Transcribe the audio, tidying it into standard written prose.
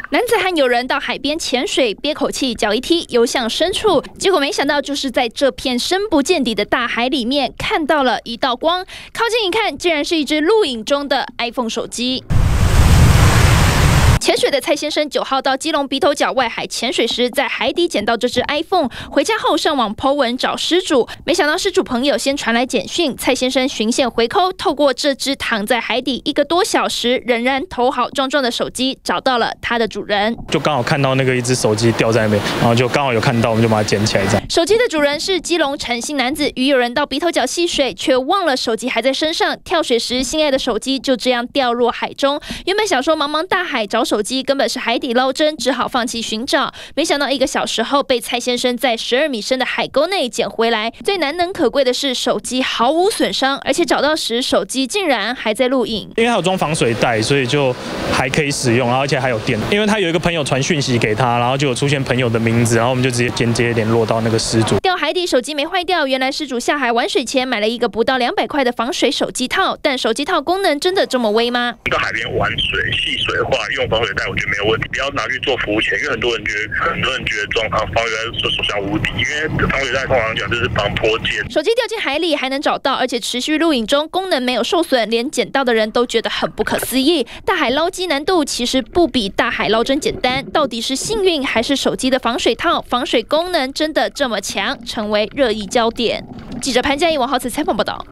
男子和友人到海边潜水，憋口气，脚一踢，游向深处，结果没想到就是在这片深不见底的大海里面看到了一道光，靠近一看，竟然是一只录影中的 iPhone 手机。 潜水的蔡先生9号到基隆鼻头角外海潜水时，在海底捡到这只 iPhone， 回家后上网 po 文找失主，没想到失主朋友先传来简讯，蔡先生循线回扣，透过这只躺在海底1个多小时仍然头好壮壮的手机，找到了它的主人。就刚好看到那个一只手机掉在那边，然后就刚好有看到，我们就把它捡起来。这样，手机的主人是基隆陈姓男子，与友人到鼻头角戏水，却忘了手机还在身上，跳水时心爱的手机就这样掉落海中。原本想说茫茫大海找手机根本是海底捞针，只好放弃寻找。没想到1个小时后，被蔡先生在12米深的海沟内捡回来。最难能可贵的是，手机毫无损伤，而且找到时手机竟然还在录影。因为它有装防水袋，所以就还可以使用，而且还有电。因为他有一个朋友传讯息给他，然后就有出现朋友的名字，然后我们就直接间接联络到那个失主。掉海底手机没坏掉，原来失主下海玩水前买了一个不到200块的防水手机套。但手机套功能真的这么威吗？ 到海边玩水、戏水的话，用防水袋我觉得没有问题，不要拿去做浮潜，因为很多人觉得装防水袋是手上无敌，因为防水袋通常讲就是防泼溅。手机掉进海里还能找到，而且持续录影中，功能没有受损，连捡到的人都觉得很不可思议。大海捞机难度其实不比大海捞针简单，到底是幸运还是手机的防水套防水功能真的这么强，成为热议焦点。记者潘嘉怡、王浩慈采访报道。